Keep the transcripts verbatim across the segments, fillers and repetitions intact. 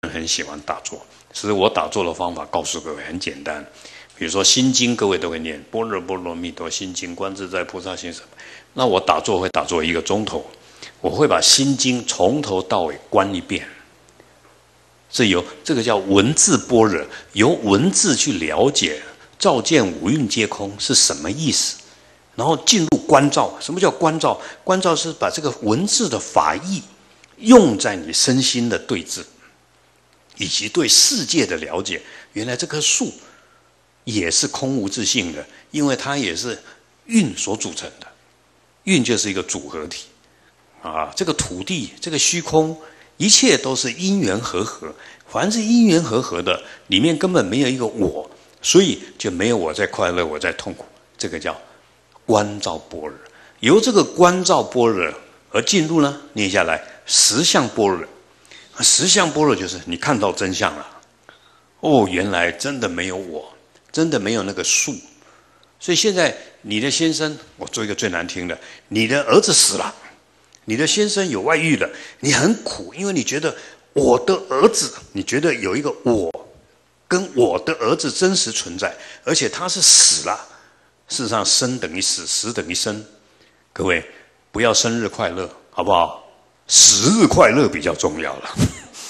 人很喜欢打坐，其实我打坐的方法告诉各位很简单。比如说心经，各位都会念般若波罗蜜多心经，观自在菩萨行什么？那我打坐会打坐一个钟头，我会把心经从头到尾观一遍。是由这个叫文字般若，由文字去了解照见五蕴皆空是什么意思，然后进入观照。什么叫观照？观照是把这个文字的法义用在你身心的对治，以及对世界的了解。原来这棵树也是空无自性的，因为它也是蕴所组成的。蕴就是一个组合体啊，这个土地，这个虚空，一切都是因缘和合。凡是因缘和合的，里面根本没有一个我，所以就没有我在快乐，我在痛苦。这个叫观照般若。由这个观照般若而进入呢，念下来实相般若。实相般若就是你看到真相了。哦，原来真的没有我，真的没有那个树。所以现在你的先生，我做一个最难听的，你的儿子死了，你的先生有外遇了，你很苦，因为你觉得我的儿子，你觉得有一个我跟我的儿子真实存在，而且他是死了。事实上，生等于死，死等于生。各位，不要生日快乐，好不好？死日快乐比较重要了。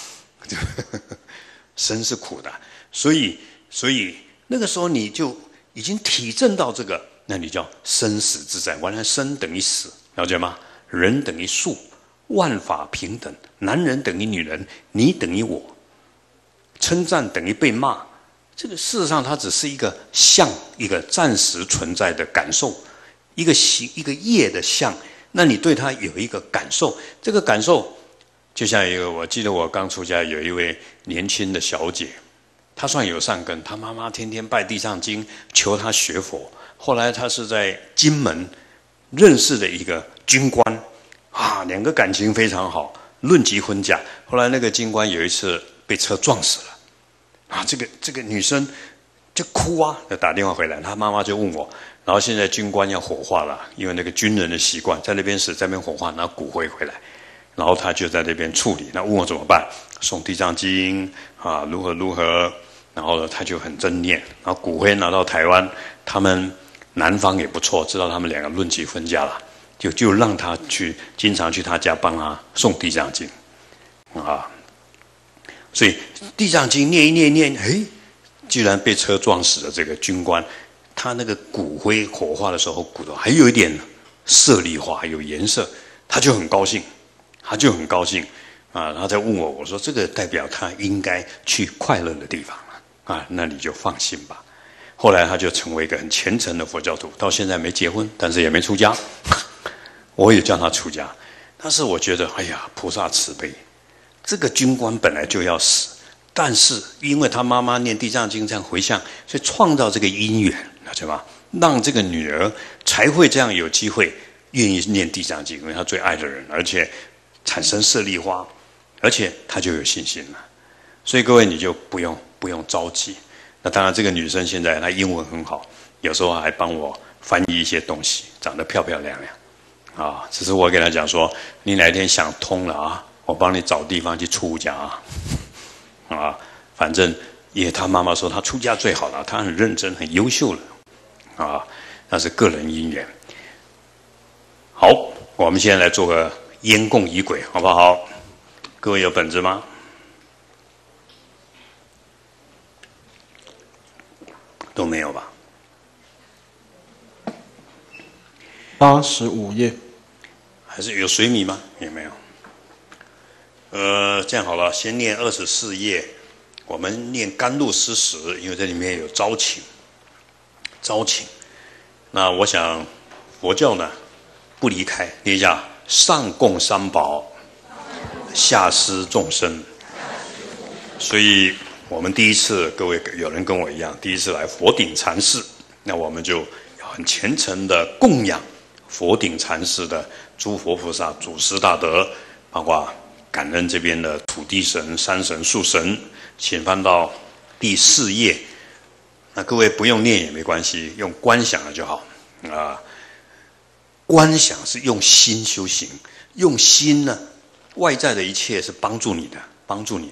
生是苦的，所以，所以那个时候你就已经体证到这个，那你叫生死自在。原来生等于死，了解吗？人等于树，万法平等，男人等于女人，你等于我，称赞等于被骂。这个事实上它只是一个相，一个暂时存在的感受，一个形，一个业的相。那你对它有一个感受，这个感受就像一个，我记得我刚出家有一位年轻的小姐，她算有善根，她妈妈天天拜地藏经求她学佛。后来她是在金门认识的一个军官啊，两个感情非常好，论及婚嫁。后来那个军官有一次被车撞死了啊，这个这个女生就哭啊，就打电话回来，她妈妈就问我，然后现在军官要火化了，因为那个军人的习惯，在那边死，在那边火化，拿骨灰回来。然后他就在那边处理，那问我怎么办？诵地藏经啊，如何如何？然后呢，他就很正念。然后骨灰拿到台湾，他们南方也不错，知道他们两个论及婚嫁了，就就让他去，经常去他家帮他诵地藏经啊。所以地藏经念一念念，哎，居然被车撞死了这个军官，他那个骨灰火化的时候，骨头还有一点色丽化，有颜色，他就很高兴。他就很高兴啊，然后再问我，我说这个代表他应该去快乐的地方了啊，那你就放心吧。后来他就成为一个很虔诚的佛教徒，到现在没结婚，但是也没出家。我也叫他出家，但是我觉得，哎呀，菩萨慈悲，这个军官本来就要死，但是因为他妈妈念地藏经这样回向，所以创造这个因缘，了解吗？让这个女儿才会这样有机会愿意念地藏经，因为她最爱的人，而且产生舍利花，而且他就有信心了。所以各位你就不用不用着急。那当然，这个女生现在她英文很好，有时候还帮我翻译一些东西，长得漂漂亮亮啊。只是我给她讲说，你哪一天想通了啊，我帮你找地方去出家啊。啊，反正因为她妈妈说她出家最好了，她很认真很优秀了啊，那是个人因缘。好，我们现在来做个烟供仪轨，好不好？各位有本子吗？都没有吧？ 八十五页， 还是有水米吗？也没有。呃，这样好了，先念二十四页，我们念甘露施食，因为这里面有招请，招请。那我想，佛教呢，不离开，念一下。上供三宝，下施众生。所以我们第一次，各位有人跟我一样，第一次来佛顶禅寺，那我们就要很虔诚的供养佛顶禅寺的诸佛菩萨、祖师大德，包括感恩这边的土地神、山神、树神。请翻到第四页，那各位不用念也没关系，用观想了就好啊。观想是用心修行，用心呢，外在的一切是帮助你的，帮助你的。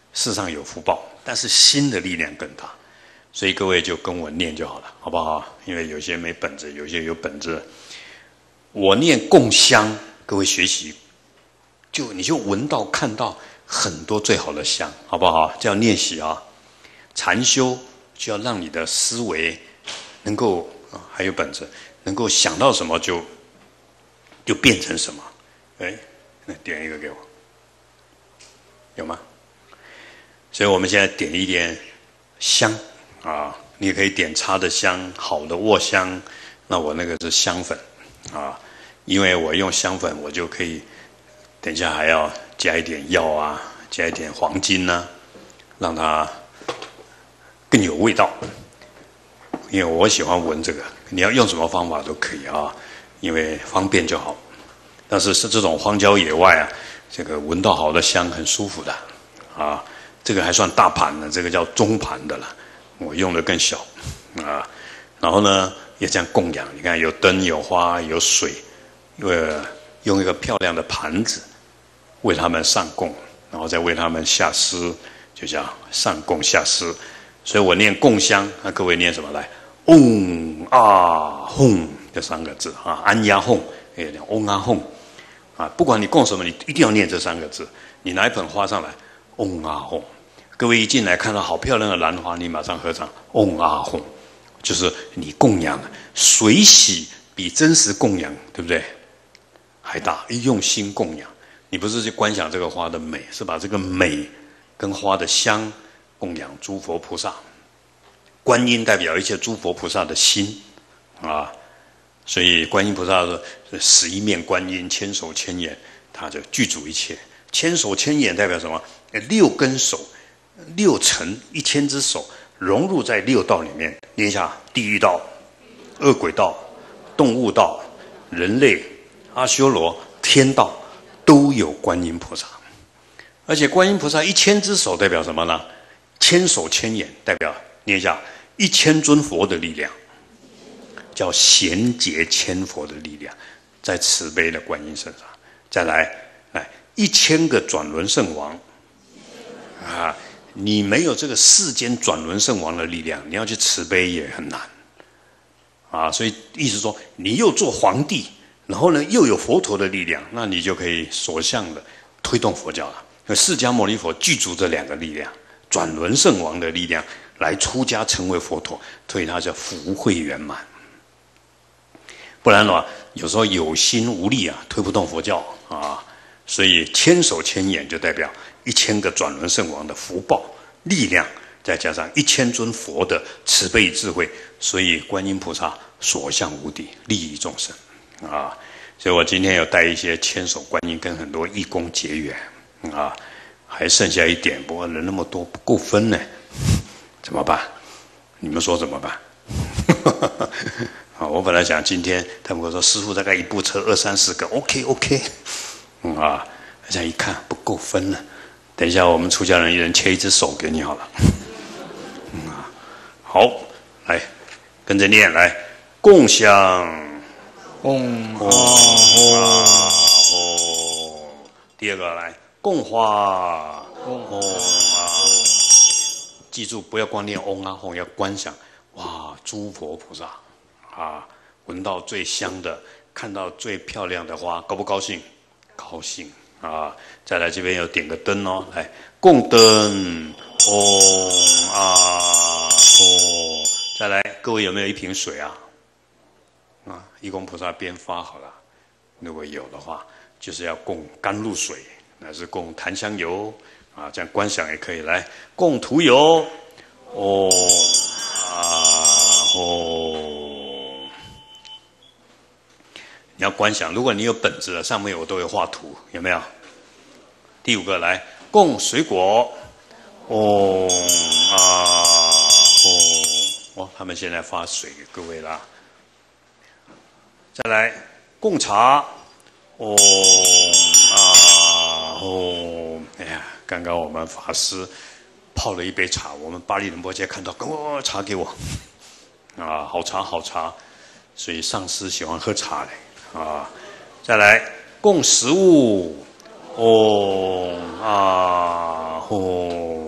世上有福报，但是心的力量更大。所以各位就跟我念就好了，好不好？因为有些没本子，有些有本子。我念供香，各位学习，就你就闻到看到很多最好的香，好不好？这样练习啊。禅修就要让你的思维能够啊，还有本子，能够想到什么就就变成什么。哎，那点一个给我，有吗？所以我们现在点一点香啊，你也可以点插的香，好的卧香。那我那个是香粉啊，因为我用香粉，我就可以等一下还要加一点药啊，加一点黄金呐、啊，让它更有味道。因为我喜欢闻这个，你要用什么方法都可以啊，因为方便就好。但是是这种荒郊野外啊，这个闻到好的香很舒服的啊。这个还算大盘的，这个叫中盘的了，我用的更小啊。然后呢，也这样供养，你看有灯、有花、有水，呃，用一个漂亮的盘子为他们上供，然后再为他们下施，就叫上供下施。所以我念供香，那各位念什么来？嗡啊吽这三个字啊，安呀吽，也念嗡啊吽啊。不管你供什么，你一定要念这三个字。你拿一盆花上来，嗡啊吽。各位一进来看到好漂亮的兰花，你马上合掌，嗡啊吽，就是你供养水洗比真实供养，对不对？还大，用心供养。你不是去观想这个花的美，是把这个美跟花的香供养诸佛菩萨。观音代表一切诸佛菩萨的心啊，所以观音菩萨说十一面观音，千手千眼，他就具足一切。千手千眼代表什么？六根手。六尘一千只手融入在六道里面，念一下：地狱道、恶鬼道、动物道、人类、阿修罗、天道，都有观音菩萨。而且观音菩萨一千只手代表什么呢？千手千眼代表念一下一千尊佛的力量，叫贤劫千佛的力量，在慈悲的观音身上。再来，来一千个转轮圣王啊！你没有这个世间转轮圣王的力量，你要去慈悲也很难啊。所以意思说，你又做皇帝，然后呢又有佛陀的力量，那你就可以所向的推动佛教了。释迦牟尼佛具足这两个力量，转轮圣王的力量来出家成为佛陀，所以他叫福慧圆满。不然的话，有时候有心无力啊，推不动佛教啊。所以千手千眼就代表一千个转轮圣王的福报力量，再加上一千尊佛的慈悲智慧，所以观音菩萨所向无敌，利益众生啊。所以我今天有带一些千手观音跟很多义工结缘啊，还剩下一点，不过人那么多不够分呢，怎么办？你们说怎么办？啊，我本来想今天他们跟我说师父大概一部车二三十个 ，OK OK。嗯啊，这样一看不够分了，等一下我们出家人一人切一只手给你好了。嗯啊，好，来跟着念来，供香， 嗡啊吽。第二个来供花，嗡啊。记住不要光念嗡啊吽，要观想，哇，诸佛菩萨啊，闻到最香的，看到最漂亮的花，高不高兴？高兴啊！再来这边有点个灯哦，来供灯，嗡啊吽。再来，各位有没有一瓶水啊？啊，义工菩萨边发好了，如果有的话，就是要供甘露水，乃是供檀香油啊，这样观想也可以。来供涂油，嗡啊吽。你要观想，如果你有本子的，上面我都有画图，有没有？第五个来供水果，嗡啊吽。哦，他们现在发水给各位啦。再来供茶，嗡啊吽。哎呀，刚刚我们法师泡了一杯茶，我们巴黎仁波切看到，跟我茶给我，啊，好茶好茶，所以上师喜欢喝茶嘞。啊，再来供食物，嗡啊吽。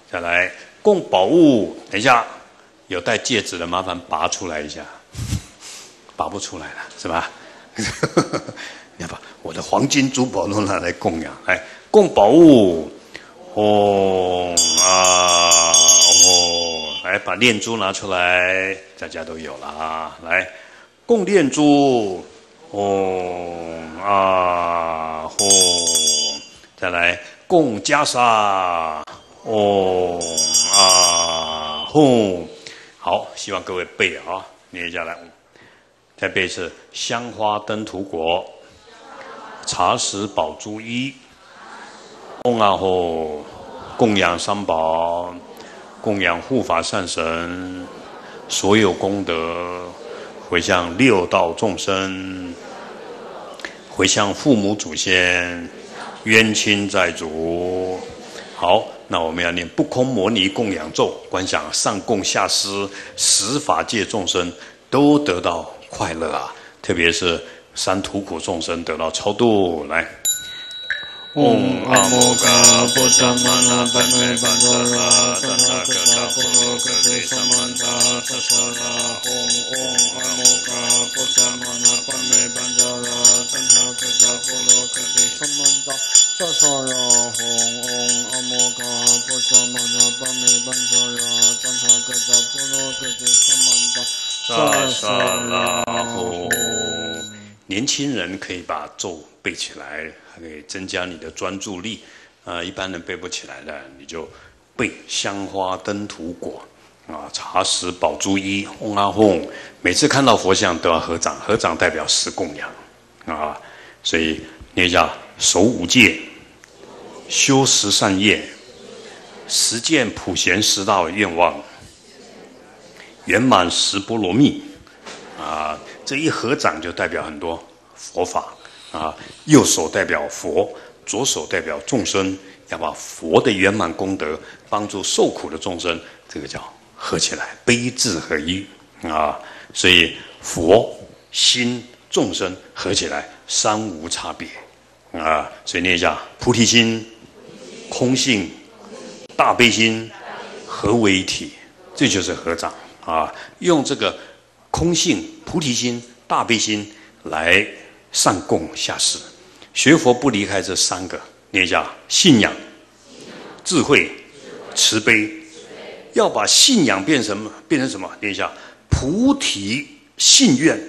再来供宝物。等一下，有戴戒指的麻烦拔出来一下，拔不出来了是吧？你要把我的黄金珠宝都拿来供养，来供宝物。嗡啊哦，来把念珠拿出来，大家都有了啊！来供念珠。嗡啊吽，再来供袈裟。嗡啊吽，好，希望各位背啊，念下来。再背一次：香花灯土果，茶食宝珠衣。嗡啊吽，供养三宝，供养护法善神，所有功德回向六道众生，回向父母祖先，冤亲债主。好，那我们要念不空摩尼供养咒，观想上供下施，十法界众生都得到快乐啊！特别是三途苦众生得到超度。来。嗡阿摩嘎波萨玛那班美班萨拉赞他格萨波罗格对萨曼达萨萨拉嗡嗡阿摩嘎波萨玛那班美班萨拉赞他格萨波罗格对萨曼达萨萨拉嗡嗡阿摩嘎波萨玛那班美班萨拉赞他格萨波罗格对萨曼达萨萨拉嗡。年轻人可以把咒背起来，还可以增加你的专注力。啊、呃，一般人背不起来的，你就背香花灯土果啊，茶食宝珠衣，嗡啊吽。每次看到佛像都要合掌，合掌代表十供养啊。所以念一下：守五戒，修十善业，实践普贤十大愿望，圆满十波罗蜜啊。这一合掌就代表很多佛法啊，右手代表佛，左手代表众生，要把佛的圆满功德帮助受苦的众生，这个叫合起来，悲智合一啊。所以佛心众生合起来三无差别啊。所以念一下：菩提心、空性、大悲心合为一体，这就是合掌啊。用这个空性、菩提心、大悲心来上供下施，学佛不离开这三个。念一下：信仰、智慧、慈悲。要把信仰变成什么？变成什么？念一下：菩提信愿。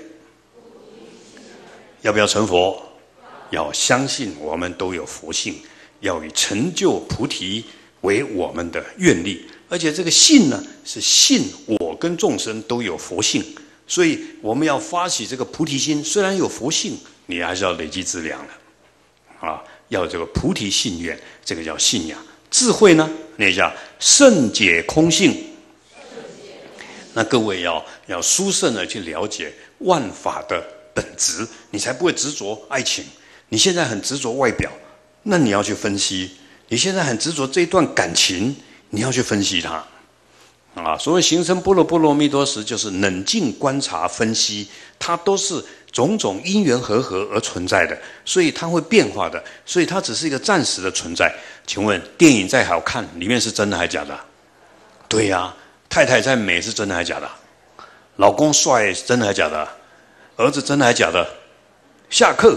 要不要成佛？要相信我们都有佛性，要以成就菩提为我们的愿力。而且这个信呢，是信我跟众生都有佛性。所以我们要发起这个菩提心，虽然有佛性，你还是要累积资粮的，啊，要这个菩提信愿，这个叫信仰。智慧呢，念一下：圣解空性。那各位要要殊胜的去了解万法的本质，你才不会执着爱情。你现在很执着外表，那你要去分析；你现在很执着这一段感情，你要去分析它。啊，所谓行深般若波罗蜜多时，就是冷静观察分析，它都是种种因缘和合而存在的，所以它会变化的，所以它只是一个暂时的存在。请问电影再好看，里面是真的还假的？对呀、啊，太太再美是真的还假的？老公帅是真的还假的？儿子真的还假的？下课，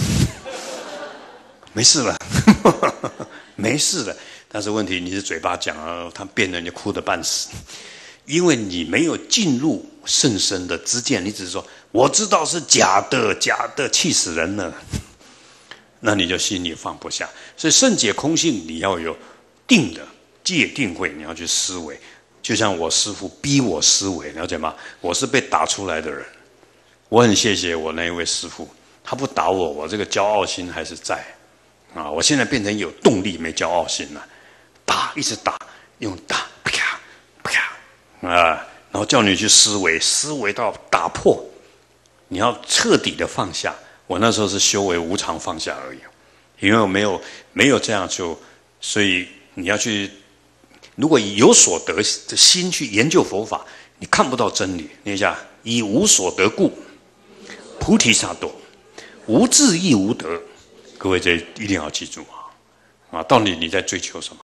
没事了，没事了。但是问题你是嘴巴讲啊，他变得你哭得半死，因为你没有进入甚深的知见，你只是说我知道是假的，假的，气死人了，那你就心里放不下。所以圣解空性，你要有定的戒定慧，你要去思维。就像我师父逼我思维，了解吗？我是被打出来的人，我很谢谢我那一位师父，他不打我，我这个骄傲心还是在啊。我现在变成有动力，没骄傲心了。打，一直打，用打，啪啪啊，然后叫你去思维，思维到打破，你要彻底的放下。我那时候是修为无常放下而已，因为我没有没有这样就，所以你要去，如果以有所得的心去研究佛法，你看不到真理。念一下：以无所得故，菩提萨埵，无智亦无得。各位这一定要记住啊！啊，到底你在追求什么？